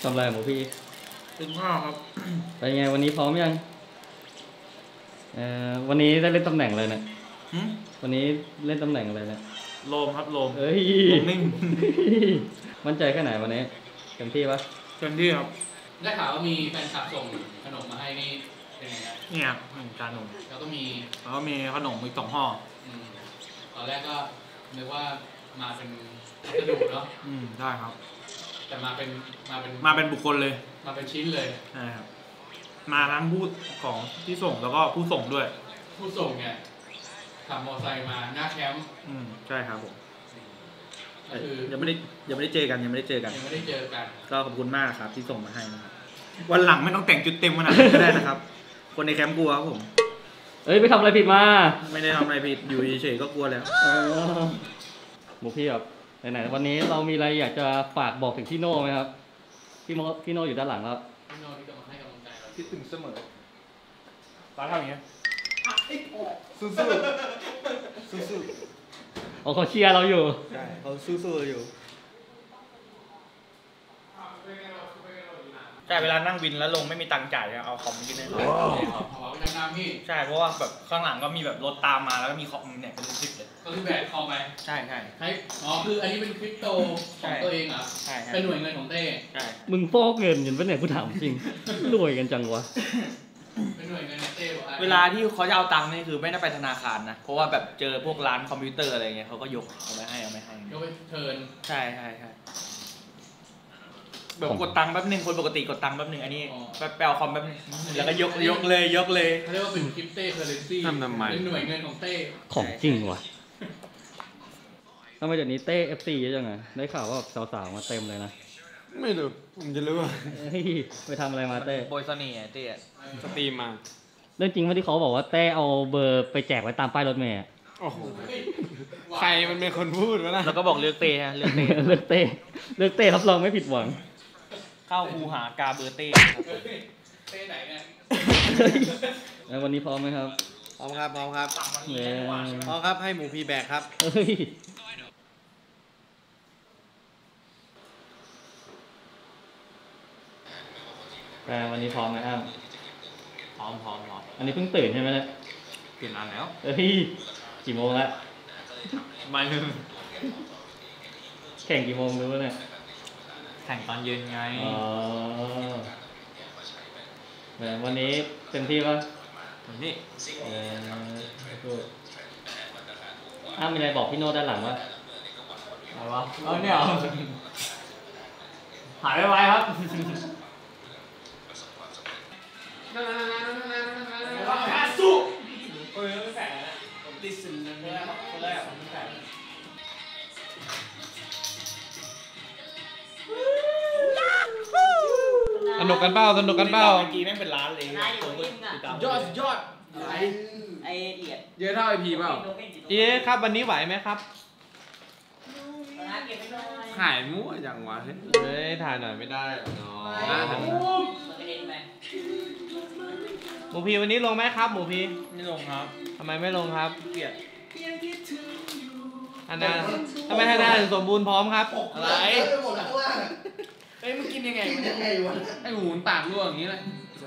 ทำอะไรหมูพี่กินข้าวครับไปไงวันนี้พร้อมยังวันนี้ได้เล่นตำแหน่งอะไรเนี่ยวันนี้เล่นตำแหน่งอะไรเนี่ยโลมครับโลมเอ้ยโลมนิ่งมั่นใจแค่ไหนวันนี้เต็มที่ปะเต็มที่ครับได้ข่าวว่ามีแฟนคลับส่งขนมมาให้นี่เป็นไงครับเนี่ยจานขนมแล้วก็มีขนมอีก2 ห่อตอนแรกก็นึกว่ามาเป็นกระดูกเนาะได้ครับแต่มาเป็นบุคคลเลยมาเป็นชิ้นเลยใช่ครับมาทั้งผู้ของที่ส่งแล้วก็ผู้ส่งด้วยผู้ส่งเนี่ยขับมอเตอร์ไซค์มาหน้าแคมป์ใช่ครับผมยังไม่ได้เจอกันก็ขอบคุณมากครับที่ส่งมาให้นะครับวันหลังไม่ต้องแต่งจุดเต็มขนาดนี้ก็ได้นะครับคนในแคมป์กลัวครับผมไปทำอะไรผิดมาไม่ได้ทำอะไรผิดอยู่เฉยๆก็กลัวแล้วหมูพี่แบบไหนๆวันนี้เรามีอะไรอยากจะฝากบอกถึงพี่โน่ไหมครับพี่โน่อยู่ด้านหลังครับพี่โน่ที่จะมาให้กำลังใจเราคิดถึงเสมอป้าทำอย่างเงี้ยสู้เขาเชียร์เราอยู่ใช่เขาสู้ๆอยู่ใช่เวลานั่งวินแล้วลงไม่มีตังค์จ่ายเอาคอมมากินได้ใช่เพราะว่าแบบข้างหลังก็มีแบบรถตามมาแล้วก็มีคอมเนี่ยเป็น10เลยก็คือแบกคอมไปใช่คืออันนี้เป็นคริปโตของตัวเองเหรอใช่เป็นหน่วยเงินของเต้ใช่มึงฟอกเงินเห็นปะเนี่ยกูถามจริงรวยกันจังวะเป็นหน่วยเงินของเต้เวลาที่เขาจะเอาตังค์นี่คือไม่ได้ไปธนาคารนะเพราะว่าแบบเจอพวกร้านคอมพิวเตอร์อะไรเงี้ยเขาก็ยกเอาไม่ให้ยกไปเทิร์นใช่แบบกดตังค์แป๊บนึงคนปกติกดตังค์แป๊บนึงอันนี้แปลคอมแป๊บนึงแล้วก็ยกเลยเขาเรียกว่าเป็นคริปเต้เคอร์เรนซีเป็นหน่วยเงินของเต้ของจริงว่ะทำไมเดี๋ยวนี้เต้ FC เยอะจังไงได้ข่าวว่าสาวๆมาเต็มเลยนะไม่รู้ผมจะรู้ว่าไปทำอะไรมาเต้โบยสนีเต้สตรีมมาเรื่องจริงว่าที่เขาบอกว่าเต้เอาเบอร์ไปแจกไว้ตามป้ายรถเมล์โอ้โหใครมันเป็นคนพูดวะนะแล้วก็บอกเลือกเต้ฮะเลือกเต้รับรองไม่ผิดหวังเข้าคูหากาเบอร์เต้เต้ไหนเนี่ยวันนี้พร้อมไหมครับพร้อมครับพร้อมครับให้หมูพีแบกครับแต่วันนี้พร้อมไหมอ้าวพร้อมอันนี้เพิ่งตื่นใช่ไหมเนี่ยตื่นนานแล้วกี่โมงแล้วบ่าย 1 แข่งกี่โมงรู้ป่ะเนี่ยแข่งตอนเย็นไงวันนี้เต็มที่ป่ะนี่มีอะไรบอกพี่โน้ตด้านหลังวะอะไรวะเนี่ยหายไปไวครับสู้ไม่แฝงนะผมติดสินเลยคนแรกผมไม่แฝงสนุกกันเปล่าเมื่อกี้แม่งเป็นล้านเลยยอดไอเอียดเยอะเท่าไอพีเปล่าครับวันนี้ไหวไหมครับถ่ายมั่วอย่างวะถ่ายหน่อยไม่ได้เนาะหมูพีวันนี้ลงไหมครับหมูพีไม่ลงครับทำไมไม่ลงครับเกลียดทำไมท่านาถึงสมบูรณ์พร้อมครับอะไรมึงกินยังไงวะไอหมูปากรั่วอย่างนี้เลย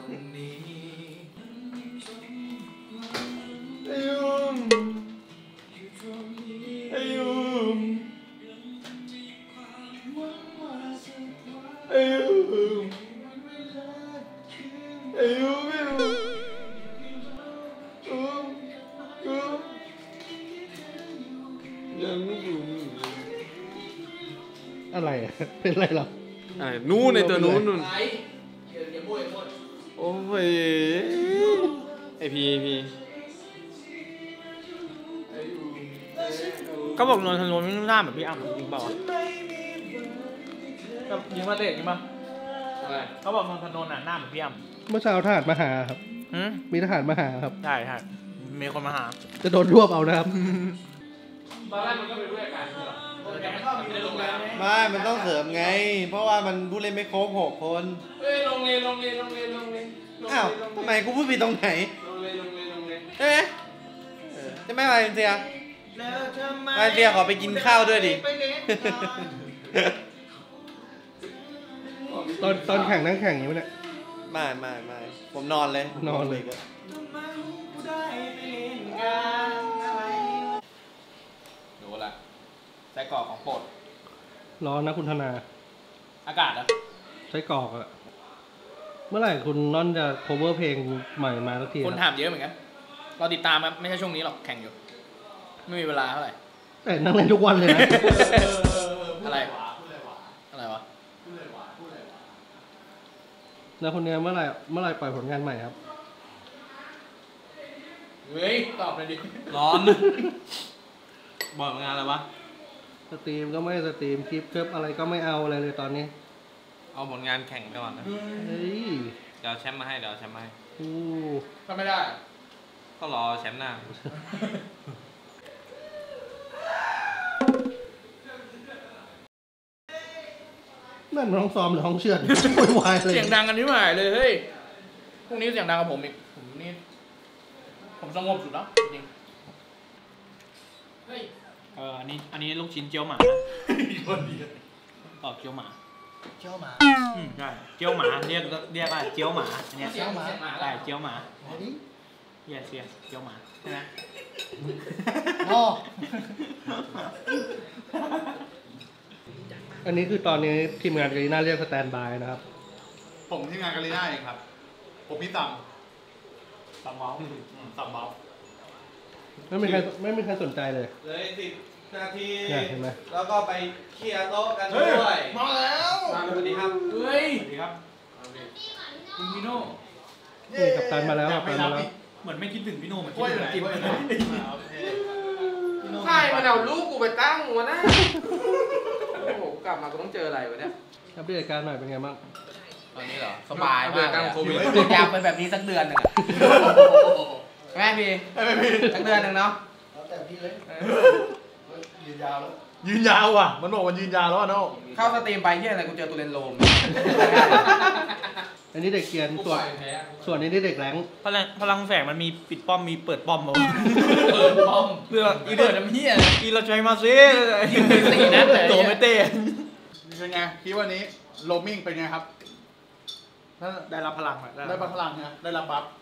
อะไรเป็นอะไรหรอนู่นในตัวนู่นโอ้ยไอพีก็บอกนนทนนท์ไม่น่าแบบพี่อ้ำจริงเปล่าวะก็ยิงมาเตะยิงมาเขาบอกนนทนนท์หน้าเหมือนพี่อ้ำเมื่อเช้าทหารมาหาครับมีทหารมาหาครับใช่มีคนมาหาจะโดนรวบเอานะครับตอนแรกมันก็เป็นด้วยกันไม่มันต้องเสริมไงเพราะว่ามันผู้เล่นไม่ครบ6 คนลงเลยอ้าวทำไมกูพูดผิดตรงไหนเอ๊ะจะไม่มาเซียขอไปกินข้าวด้วยดิตอนแข่งนั่งแข่งอย่างนี้เนี่ยไม่ผมนอนเลยดูละไส้กรอกของโปรดร้อนนะคุณธนาอากาศนะไส้กรอกอะเมื่อไหร่คุณน้อนจะ cover เพลงใหม่มาสักทีคนถามเยอะเหมือนกันเราติดตามไม่ใช่ช่วงนี้หรอกแข่งอยู่ไม่มีเวลาเท่าไหร่แต่นั่งเล่นทุกวันเลยนะอะไรวะแล้วคนเนี้ยเมื่อไหร่ปล่อยผลงานใหม่ครับเฮ้ยตอบเลยดิร้อนบอกงานอะไรวะสตรีมก็ไม่สตรีมคลิปเกิบอะไรก็ไม่เอาอะไรเลยตอนนี้เอาผลงานแข่งก่อนนะเฮ้ยเดี๋ยวแชมป์มาให้ก็ไม่ได้ก็รอแชมป์หน้านั่นมันห้องซ้อมหรือห้องเชือดวายเลยเสียงดังกันที่หมายเลยเฮ้ยพรุ่งนี้เสียงดังกับผมอีกผมสงบสุดแล้วจริงเฮ้ยอันนี้ลูกชิ้นเจียวหมาตอบเจียวหมาใช่เจียวหมาเรียกว่าเจียวหมาอันนี้ใช่เจียวหมาเสียเจียวหมาใช่ไหมอันนี้คือตอนนี้ทีมงานกาลิน่าเรียกสแตนบายนะครับผมทีมงานกาลิน่าเองครับผมพี่สั่งเมาส์ไม่มีใครสนใจเลย 10 นาทีเห็นไหมแล้วก็ไปเคลียร์โต๊ะกันด้วยมาแล้วสวัสดีครับเฮ้ยสวัสดีครับคุณพี่โน่นี่กัปตันมาแล้วเหมือนไม่คิดถึงพี่โน่เหมือนคิดถึงกินใช่มาเอาลูกกูไปตั้งวะนะโอ้โหกลับมาก็ต้องเจออะไรวะเนี่ยอัปเดตการหน่อยเป็นไงบ้างตอนนี้เหรอสบายมากโควิดอยากเป็นแบบนี้สักเดือนหนึ่งแม่พี่สักเดือนหนึ่งเนาะแต่พี่เลยยืนยาวว่ะมันบอกมันยืนยาวแล้วอ่ะเนาะเข้าสตรีมไปที่อะไรกูเจอตัวเลนโลมอันนี้เด็กเกียนส่วนนี้เด็กแรงพลังแฝงมันมีปิดป้อมมีเปิดป้อมมั้งเพื่ออีเดือดน้ำเหี้ยอีเราใจมาซิสีนั้นเลยตัวไม่เต้เป็นไงคิดวันนี้โรมมิ่งเป็นไงครับได้รับพลังได้พลังนะได้รับบัฟ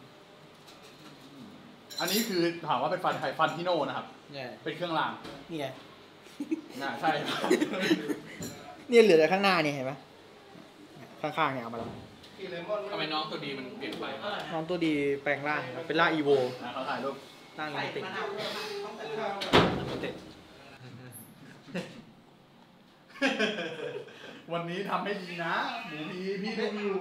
อันนี้คือถามว่าเป็นฟันที่โน่นะครับเป็นเครื่องรางนี่ไงใช่นี่เหลือแต่ข้างหน้านี่เห็นไหมข้างๆเนี่ยเอามาแล้วทำไมน้องตัวดีมันเปลี่ยนไปน้องตัวดีแปลงร่างเป็นร่างอีโวเขาถ่ายรูปร่างลิมิเต็ดวันนี้ทำให้ดีนะหมูพี่ได้อยู่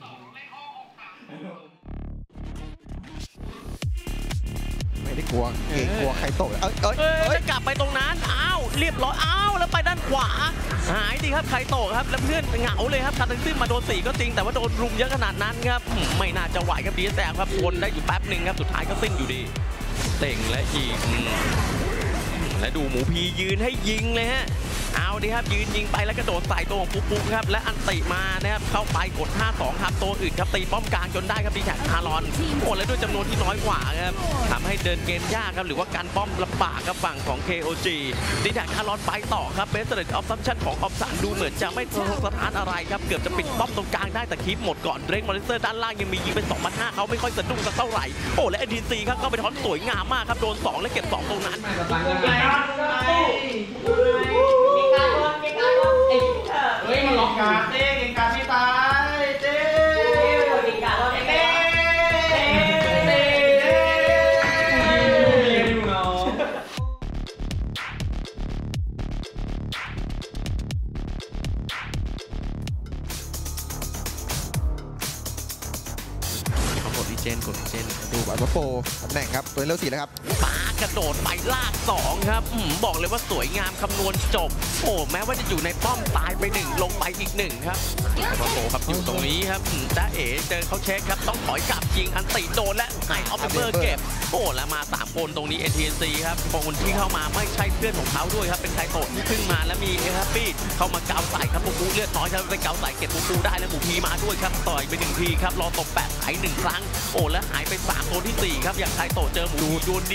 ไม่ได้กลัวกลัวใครตกจะกลับไปตรงนั้นอ้าวเรียบร้อยอ้าวแล้วไปด้านขวาหายดีครับใครตกครับแล้วเพื่อนเหงาเลยครับคาตังซึมมาโดน4ก็จริงแต่ว่าโดนรุมเยอะขนาดนั้นครับไม่น่าจะไหวครับดีแซมครับทนได้อยู่แป๊บหนึ่งครับสุดท้ายก็สิ้นอยู่ดีเต่งและยิงและดูหมูพียืนให้ยิงเลยฮะเอาดิครับยืนยิงไปแล้วกระโดดใส่ตัวของปุ๊กครับและอันติมานะครับเข้าไปกด 5-2 ครับตัวอื่นครับตีป้อมกลางจนได้ครับดีแท็กคารอนโอ้และด้วยจำนวนที่น้อยกว่าครับทำให้เดินเกมยากครับหรือว่าการป้อมลำบากกับฝั่งของ KOG ดีแท็กคารอนไปต่อครับเบสเซอร์ออฟซัมชั่นของออฟซันดูเหมือนจะไม่สะท้านอะไรครับเกือบจะปิดป้อมตรงกลางได้แต่คลิปหมดก่อนเร่งมอนิเตอร์ด้านล่างยังมียิงเป็น 2,500เขาไม่ค่อยสะดุ้งสักเท่าไหร่โอ้และ NTC ครับเข้าไปท้อนสวยงามมากครับโดน2และเก็บ2ตรงนั้นเฮ้ยมันล็อกการเต้เก่งการไม่ตายเต้เก่งการเต้กดดีเจนดูอัลฟาโฟตำแหน่งครับตัวเร็ว4แล้วครับปากระโดดไปลาก2ครับบอกเลยว่าสวยงามคำนวณจบโอ้แม้ว่าจะอยู่ในป้อมตายไป1ลงไปอีก1ครับอัลฟาโฟครับอยู่ตรงนี้ครับจ้าเอ๋เจอเขาเช็คครับต้องถอยกลับยิงอันติโดนและไอออฟเบอร์เก็บโอ้แล้วมา3คนตรงนี้ NTC ครับคนที่เข้ามาไม่ใช่เพื่อนของเขาด้วยครับเป็นไทโตะที่ขึ้นมาแล้วมีแฮปปี้เข้ามาเกาใส่ครับปุ๊เลือดน้อยครับไปเกาใส่เก็บปุ๊ได้แล้วหมูพีมาด้วยครับต่อยไป1ทีครับรอตบ8ไถ1ครั้งโอ้และหายไป3ตัวที่4ครับอย่างไทโตะเจอหมูโดนเดี่ยวครับแต่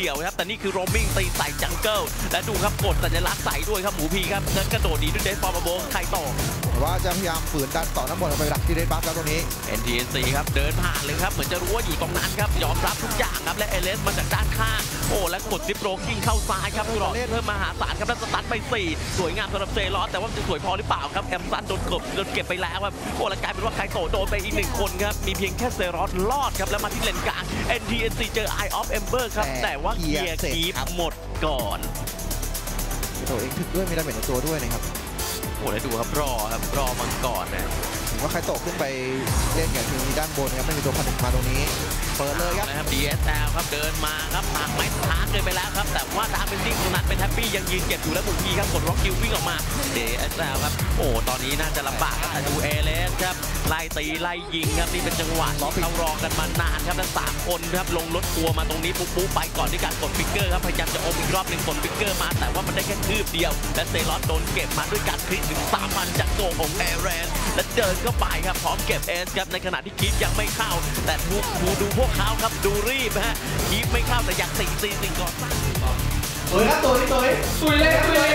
นี่คือโรมมิ่งตีใส่จังเกิลและดูครับกดสัญลักษณ์ใส่ด้วยครับหมูพีครับแล้วกระโดดหนีด้วยเดสฟอร์มาโบใครต่อว่าจะพยายามฝืนดันต่อน้ำบอลไปดักที่เดนบัฟแล้วตรงนี้ NTNC ครับเดินผ่านเลยครับเหมือนจะรู้ว่าอยู่ตรงนั้นครับยอมรับทุกอย่างครับและเอเลสมาจากด้านข้างโอ้และกดซิปโรกิ้งเข้าซ้ายครับรอเพิ่มมหาศาลครับแล้วสตันไป4สวยงามสำหรับเซรอสแต่ว่าจะสวยพอหรือเปล่าครับแอมซันโดนเก็บไปแล้วครับโอ้และกลายเป็นว่าไคโตะโดนไปอีก1คนครับมีเพียงแค่เซรอสรอดครับแล้วมาที่เลนกลาง NTNC เจอ Eye of Ember ครับแต่ว่าเคลียร์คีปหมดก่อนตัวเองถึงด้วยมีดาเมจในตัวด้วยนะครับโอ้แล้วดูครับรอมังกรนะผมว่าใครตกขึ้นไปเล่นอย่างที่ด้านบนครับไม่มีตัวผนึกมาตรงนี้เปิดเลยครับ DSL ครับเดินมาครับหมากไม้ช้าเกินไปแล้วครับแต่ว่าดาร์กเป็นดิ้งตรงนั้นเป็นแฮปปี้ยังยืนเก็บอยู่แล้วบุกีครับกดร็อกคิววิ่งออกมา DSL ครับโอ้ตอนนี้น่าจะลำบากครับแต่ดูเอเลสครับไล่ตีไล่ยิงครับนี่เป็นจังหวะที่เรารอกันมานานครับและ3คนครับลงรถทัวร์มาตรงนี้ปุ๊บไปก่อนที่การกดฟิกเกอร์ครับพยายามจะอมอีกรอบหนึ่งกดฟิกเกอร์มาแต่ว่ามันได้แค่คืบเดียวและเซรอสโดนเก็บมาด้วยการคลิกถึง3,000จากตัวของเอเรนและเดินเข้าไปครับพร้อมเก็บเอสครับในขณะที่คีปยังไม่เข้าแต่ดูพวกเขาครับดูรีบฮะคีปไม่เข้าแต่อยากตีก่อนตุยครับตุยเลย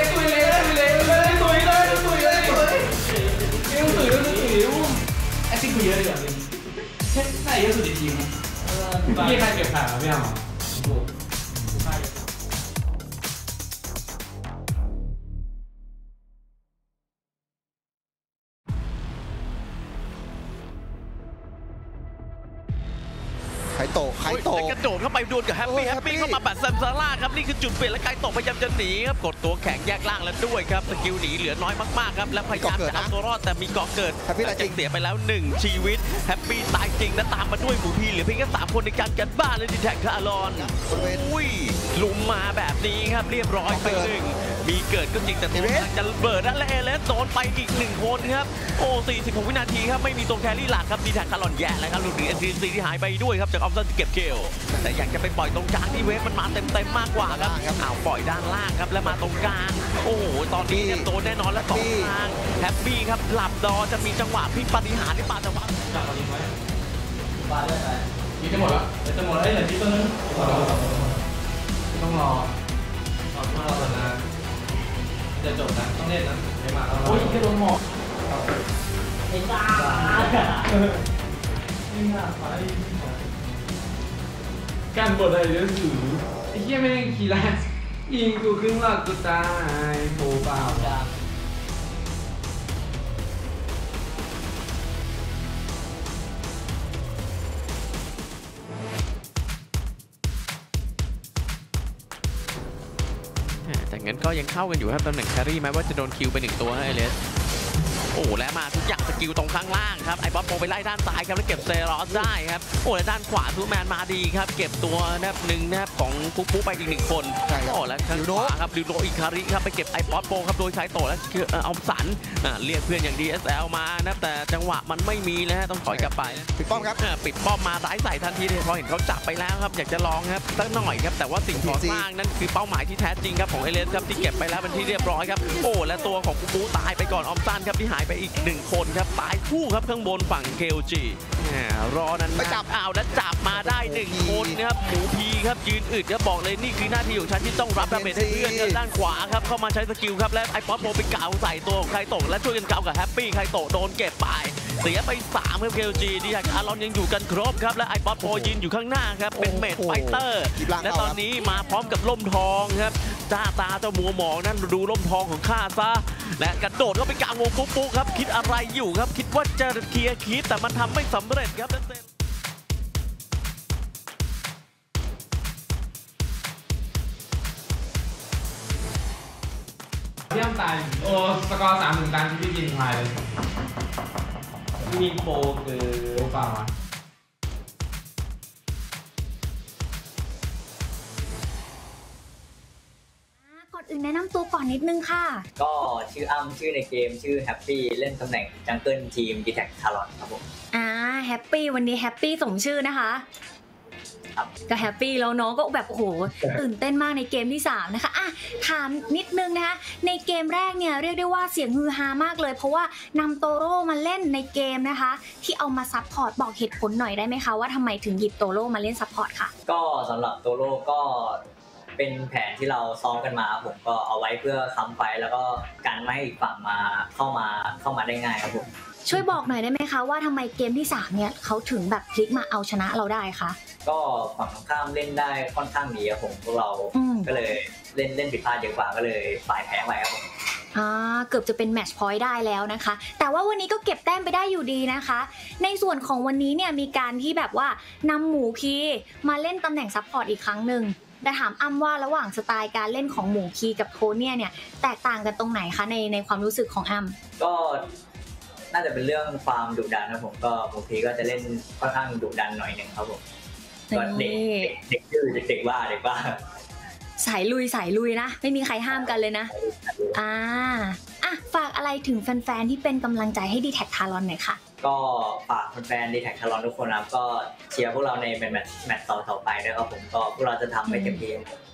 ไอ้สิ่งคุยเยอะเลยอ่ะแค่ไหนเยอะสุดในทีมพี่ใครเก็บขาพี่อ่ะไคโตะกระโดดเข้าไปดวลกับแฮปปี้เข้ามาปัดซัมซาร่าครับนี่คือจุดเปลี่ยนและไคโตะพยายามจะหนีครับกดตัวแข็งแยกล่างแล้วด้วยครับสกิลหนีเหลือน้อยมากๆครับและพยายามจะเอาตัวรอดแต่มีเกาะเกิดจะเสียไปแล้ว1ชีวิตแฮปปี้ตายจริงและตามมาด้วยหมูพีเหลือเพียงแค่3คนในการกันบ้านเลยดิแท็กคารอนลุมมาแบบนี้ครับเรียบร้อยไป1มีเกิดก็จริงแต่ตัวจะเบิดและเอเลสโดนไปอีก1คนครับโอ้46วินาทีครับไม่มีตัวแครี่หลักครับดิแท็กคารอนแย่แล้วครับหลุดหนี NTNC ที่หายไปด้วยครับจากออฟซันเก็บเกลแต่อยากจะไปปล่อยตรงกลางที่เวฟมันมาเต็มมากกว่าครับเอาปล่อยด้านล่างครับแล้วมาตรงกลางโอ้โหตอนนี้เนี่ยโดนแน่นอนและ2ทางแฮปปี้ครับหลับดอจะมีจังหวะพลิกปาฏิหาริย์หรือเปล่าแต่ว่าจับมาดีไหมบาได้ไหมยิงจะหมดแล้วจะหมดแล้วเหลือที่ตัวนึงต้องรอนะจะจบนะต้องเล่นนะไม่มาแล้วโอ้ยจะโดนหมอกไอ้บ้ายิ่งหนักไปการบทอะไรเรื่องสื่อไอ้เหี้ยไม่ได้ขี่แรงยิงกูครึ่งหลักกูตายโผล่เปล่าแต่งั้นก็ยังเข้ากันอยู่ครับตำแหน่งแครี่แม้ว่าจะโดนคิวไป1ตัวให้เอเลสโอ้และมาทุกอย่างสกิลตรงข้างล่างครับไอ้บอสโปไปไล่ด้านซ้ายครับแล้วเก็บเซรอสได้ครับโอ้และด้านขวาทูแมนมาดีครับเก็บตัวนะครับนะครับของปุ๊ไปอีก1คนโอ้และข้างขวาครับดิโรอิคาริครับไปเก็บไอ้บอสโปครับโดยใช้โตและเอาสันเรียกเพื่อนอย่าง DSL มานะแต่จังหวะมันไม่มีนะฮะต้องถอยกลับไปปิดป้อมครับปิดป้อมมาร้ายใส่ทันทีเลยพอเห็นเขาจับไปแล้วครับอยากจะลองครับสักหน่อยครับแต่ว่าสิ่งของล่างนั่นคือเป้าหมายที่แท้จริงครับของเอเลสครับที่เก็บไปแล้วเป็นที่เรียบร้อยครับโอ้และตัวของปุ๊ตายไปก่อนออมซันครับที่หายไปอีก1คนครับตายคู่ครับข้างบนฝั่ง KOG รอนั้นจับและจับมาได้1คนครับหมูพีครับยืนอึดครับบอกเลยนี่คือหน้าที่ของฉันที่ต้องรับดาเมจให้เพื่อนด้านขวาครับเข้ามาใช้สกิลครับและไอ้ป๊อปโปไปเก่าใส่ตัวของไคโตะและช่วยกันเก่ากับแฮปปี้ไคโตะโดนเก็บไปเสียไป3ครับ KOG ดีแท็กอารอนยังอยู่กันครบครับและไอ้ป๊อปโปยืนอยู่ข้างหน้าครับเป็นเมจไฟเตอร์และตอนนี้มาพร้อมกับล่มทองครับจ้าตาเจ้ามัวหมองนั่นดูล่มทองของข้าซะและกระโดดเข้าไปกลางวงปุ๊ครับคิดอะไรอยู่ครับคิดว่าจะเคลียร์คีปแต่มันทำไม่สำเร็จครับพี่อ้ำตายโอ้สกอร์3-1ตามที่พี่ยินทายเลยพี่ยิงโปคือโปเปล่าวะก่อนอื่นแนะนำตัวก่อนนิดนึงค่ะก็ชื่ออ้ำชื่อในเกมชื่อแฮปปี้เล่นตำแหน่งจังเกิลทีมดีแท็กคารอนครับผมแฮปปี้วันนี้แฮปปี้สมชื่อนะคะก็แฮปปี้แล้วน้องก็แบบโอ้โหตื่นเต้นมากในเกมที่3นะคะถามนิดนึงนะคะในเกมแรกเนี่ยเรียกได้ว่าเสียงฮือฮามากเลยเพราะว่านำโตโร่มาเล่นในเกมนะคะที่เอามาซัพพอร์ตบอกเหตุผลหน่อยได้ไหมคะว่าทำไมถึงหยิบโตโร่มาเล่นซัพพอร์ตค่ะก็สำหรับโตโร่ก็เป็นแผนที่เราซ้อมกันมาผมก็เอาไว้เพื่อค้ำไฟแล้วก็กันไม่ให้อีกฝั่งมาเข้ามาได้ง่ายครับผมช่วยบอกหน่อยได้ไหมคะว่าทำไมเกมที่3เนี่ยเขาถึงแบบพลิกมาเอาชนะเราได้คะก็ฝั่งตรงข้ามเล่นได้ค่อนข้างดีครับผมพวกเราก็เลยเล่นผิดพลาดเยอะกว่าก็เลยฝ่ายแพ้ไปครับผมเกือบจะเป็นแมตช์พอยต์ได้แล้วนะคะแต่ว่าวันนี้ก็เก็บแต้มไปได้อยู่ดีนะคะในส่วนของวันนี้เนี่ยมีการที่แบบว่านำหมูพีมาเล่นตำแหน่งซัพพอร์ตอีกครั้งหนึ่งแต่ถามอ้ำว่าระหว่างสไตล์การเล่นของหมูพีกับโทเนี่ยแตกต่างกันตรงไหนคะในความรู้สึกของอ้ำก็น่าจะเป็นเรื่องความดุดันนะผมก็หมูพีก็จะเล่นค่อนข้างดุดันหน่อยนึงครับผมก็เด็กดื้อเด็กว่าสายลุยนะไม่มีใครห้ามกันเลยนะฝากอะไรถึงแฟนๆที่เป็นกำลังใจให้ D-Tag Talon หน่อยค่ะก็ฝากแฟนๆ D-Tag Talon ทุกคนนะครับก็เชียร์พวกเราในแมตช์ต่อไปด้วยครับผมก็พวกเราจะทำให้เต็มที่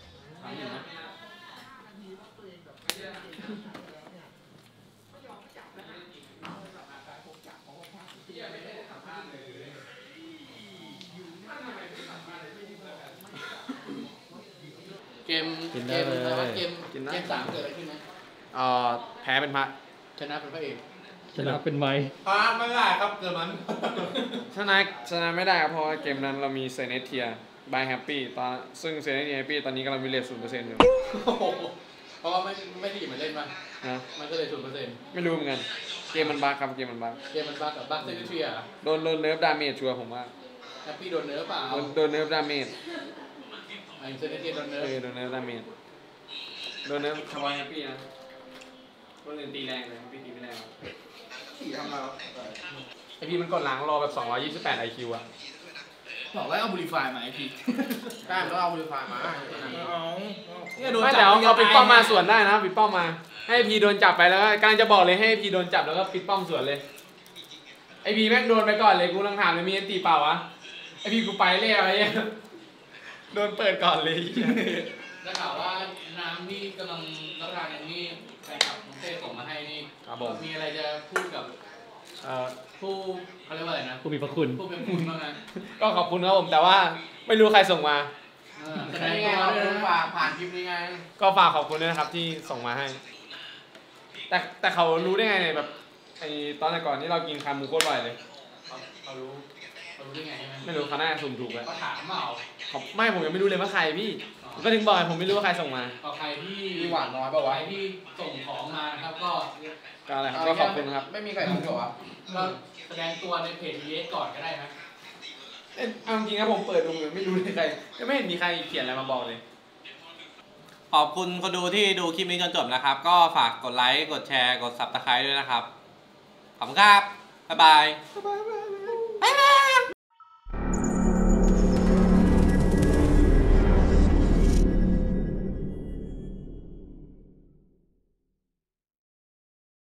เกม3เกิดอะไรขึ้นไหมแพ้เป็นพระชนะเป็นพระเอกชนะเป็นไม้พระไม่ได้ครับเกิดมันชนะไม่ได้ครับเพราะว่าเกมนั้นเรามีเซเนเทียบายแฮปปี้ซึ่งเซเนเทียแฮปปี้ตอนนี้กำลังมีเลท 0% อยู่เพราะว่าไม่ได้หยิบมาเล่นมามันก็เลย 0% ไม่รู้เหมือนกันเกมมันบั๊กครับเกมมันบั๊กกับบั๊กเซเนเทียโดนเนิร์ฟดาเมจชัวร์ผมว่าแฮปปี้โดนเนิร์ฟเปล่าโดนเนิร์ฟดาเมจเซเนเทียโดนเนิร์ฟโดนเนิร์ฟดาเมจโดนเนิร์ฟทำไมแฮปปี้นะคนอื่นตีแรงเลยพี่ตีไม่แรงทำมาไอพี่มันกดล้างรอแบบ228 IQ อ่ะบอกแล้วเอาบูริฟายมาไอพี่ใช่แล้วเอาบูริฟายมาไม่แต่เอาปิดป้อมมาส่วนได้นะปิดป้อมมาให้พีโดนจับไปแล้วกำลังจะบอกเลยให้พีโดนจับแล้วก็ปิดป้อมส่วนเลยไอพีแม่งโดนไปก่อนเลยกูลังถามเลยมีอันตีเปล่าวะไอพีกูไปเรียกอะไรโดนเปิดก่อนเลยได้ข่าวว่าน้ำนี่กำลังรับประทานอย่างนี้แฟนคลับของเต้ส่งมาให้นี่มีอะไรจะพูดกับผู้เขาเรียกว่าอะไรนะผู้มีพระคุณผู้เป็นคุณบ้างนะก็ขอบคุณครับผมแต่ว่าไม่รู้ใครส่งมาแสดงตัวด้วยฝากผ่านคลิปนี้ไงก็ฝากขอบคุณด้วยนะครับที่ส่งมาให้แต่เขารู้ได้ไงแบบไอตอนก่อนที่เรากินคามูโคตรอร่อยเลยเขารู้ได้ไงใช่ไหมไม่รู้เขาน่าจะสุ่มถูกแล้วเขาถามเปล่าไม่ผมยังไม่รู้เลยว่าใครพี่ก็ถึงบอกผมไม่รู้ว่าใครส่งมาใครที่หวานน้อยป่าวะใครที่ส่งของมานะครับก็อะไรครับก็ขอบคุณครับไม่มีใครทำหรอก็แสดงตัวในเพจเยสก่อนก็ได้นะเอาจริงครับผมเปิดดูไม่รู้เลยใครก็ไม่เห็นมีใครเขียนอะไรมาบอกเลยขอบคุณคนดูที่ดูคลิปนี้จนจบนะครับก็ฝากกดไลค์กดแชร์กด Subscribe ด้วยนะครับขอบคุณครับบ๊ายบาย